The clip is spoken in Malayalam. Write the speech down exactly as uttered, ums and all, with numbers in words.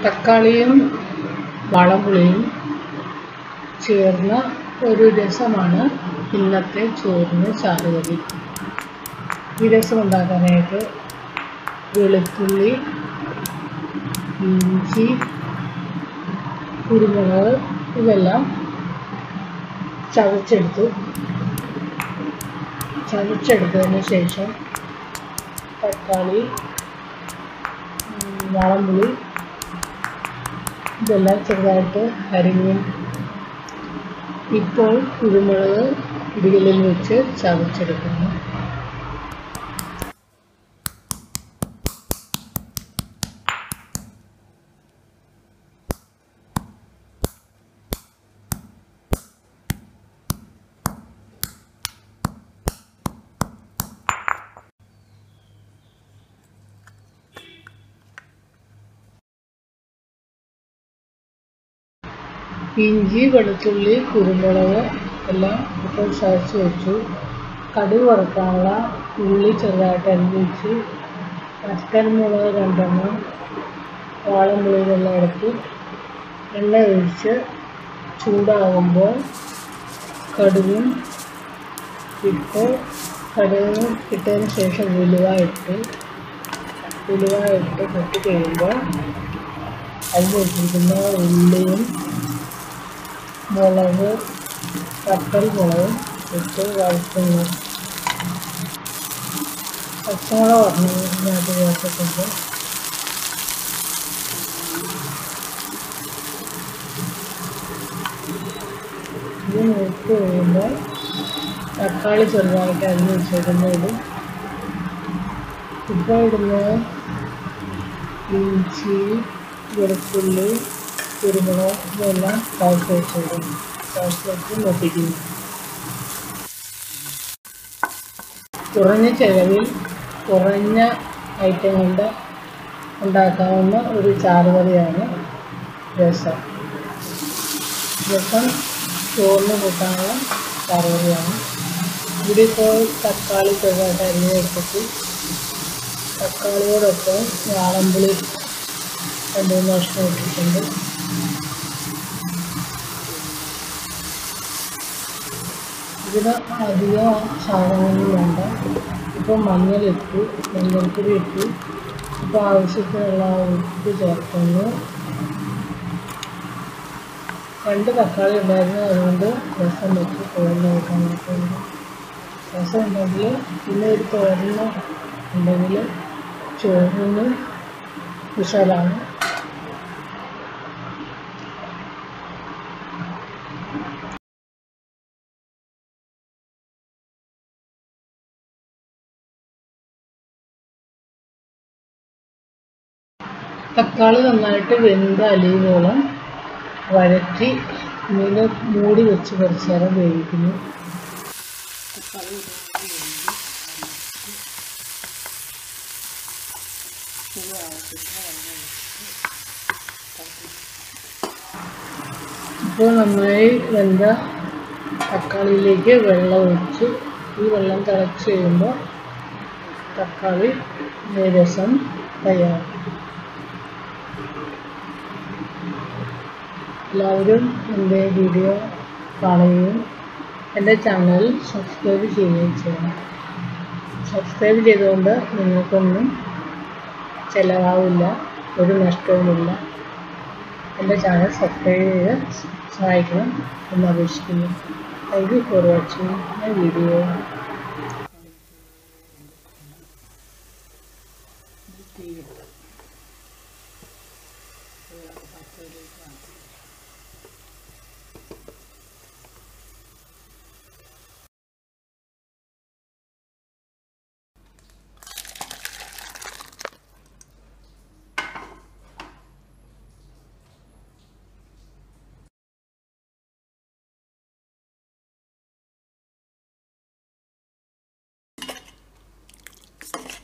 തക്കാളിയും വാളംപുളിയും ചേർന്ന ഒരു രസമാണ് ഇന്നത്തെ ചോറിന് ചാറുകറി. ഈ രസം ഉണ്ടാക്കാനായിട്ട് വെളുത്തുള്ളി, ഇഞ്ചി, കുരുമുളക് ഇതെല്ലാം ചതച്ചെടുത്തു. ചതച്ചെടുത്തതിന് ശേഷം തക്കാളി, വാളംപുളി ഇതെല്ലാം ചെറുതായിട്ട് അരിഞ്ഞു. ഇപ്പോൾ കുരുമുളക് ഇടികളിൽ വെച്ച് ചതച്ചെടുക്കുന്നു. ഇഞ്ചി, വെളുത്തുള്ളി, കുരുമുളക് എല്ലാം ഇപ്പോൾ ചതച്ച് വെച്ചു. കടുക് വറുക്കാനുള്ള ഉള്ളി ചെറുതായിട്ട് അരിഞ്ഞ് വെച്ച്, വറ്റൽമുളക് രണ്ടെണ്ണം, വാളംപുളി ഇതെല്ലാം എടുത്ത് എണ്ണ ഒഴിച്ച് ചൂടാകുമ്പോൾ കടുകും ഇട്ട് കടുക് ഇട്ടതിന് ശേഷം ഉലുവ ഇട്ട് ഉലുവ ഇട്ട് പൊട്ടി കഴിയുമ്പോൾ അരിഞ്ഞ് വെച്ചിരിക്കുന്ന ഉള്ളിയും മുളക്, വറ്റൽ മുളകും ഇട്ട് വഴറ്റുന്നു. പച്ചമുളക് പറഞ്ഞതിനകത്ത് ചേർത്തിട്ടുണ്ട്. ഇത് മൂത്ത് കഴിയുമ്പോൾ തക്കാളി ചെറുതായിട്ട് അരിഞ്ഞ് വെച്ചേക്കുന്നത് ഇപ്പോൾ ഇടുന്നത് ഇഞ്ചി, വെളുത്തുള്ളി, കുരുമുളക് ഇതെല്ലാം ചതച്ച് വെച്ചിടും. ചതച്ച് വെച്ച് മുട്ടിക്കുന്നു. കുറഞ്ഞ ചിലവിൽ കുറഞ്ഞ ഐറ്റം കൊണ്ട് ഉണ്ടാക്കാവുന്ന ഒരു ചാറുകറിയാണ് രസം. രസം ചോറിന് കൂട്ടാനുള്ള ചാറുകറിയാണ്. ഇവിടെ ഇപ്പോൾ തക്കാളി ചെറുതായിട്ട് അരിഞ്ഞ് വെച്ചിട്ട് തക്കാളിയോടൊപ്പം വാളംപുളി രണ്ട് മൂന്ന് കഷ്ണം ഇട്ടിട്ടുണ്ട്. ഇതിന് അധികം സാധനങ്ങളൊന്നും വേണ്ട. ഇപ്പോൾ മഞ്ഞളിട്ടു, മഞ്ഞൾപ്പൊടി ഇട്ടു. ഇപ്പോൾ ആവശ്യത്തിനുള്ള ഉപ്പ് ചേർക്കുന്നു. രണ്ട് തക്കാളി ഉണ്ടായിരുന്നു, അതുകൊണ്ട് രസം വെച്ച് തോരൻ വെക്കാൻ നോക്കുന്നു. രസം ഉണ്ടെങ്കിൽ പിന്നെ ഒരു തോരൻ ഉണ്ടെങ്കിൽ ചോറിന് വിശാലാണ്. തക്കാളി നന്നായിട്ട് വെന്ത അലിയുവോളം വഴറ്റി മീൻ മൂടി വെച്ച് കുറച്ച് നേരം വേവിക്കുന്നു. തക്കാളി ഇപ്പോൾ നന്നായി വെന്ത തക്കാളിയിലേക്ക് വെള്ളം ഒഴിച്ച് ഈ വെള്ളം തിളച്ച് കഴിയുമ്പോൾ തക്കാളി രസം തയ്യാറാക്കും. എല്ലാവരും എൻ്റെ വീഡിയോ കാണുകയും എൻ്റെ ചാനൽ സബ്സ്ക്രൈബ് ചെയ്യുകയും ചെയ്യണം. സബ്സ്ക്രൈബ് ചെയ്തുകൊണ്ട് നിങ്ങൾക്കൊന്നും ചിലവാവില്ല, ഒരു നഷ്ടവുമില്ല. എൻ്റെ ചാനൽ സബ്സ്ക്രൈബ് ചെയ്ത് സഹായിക്കണം എന്ന് അപേക്ഷിക്കുന്നു. Thank you for watching my video. you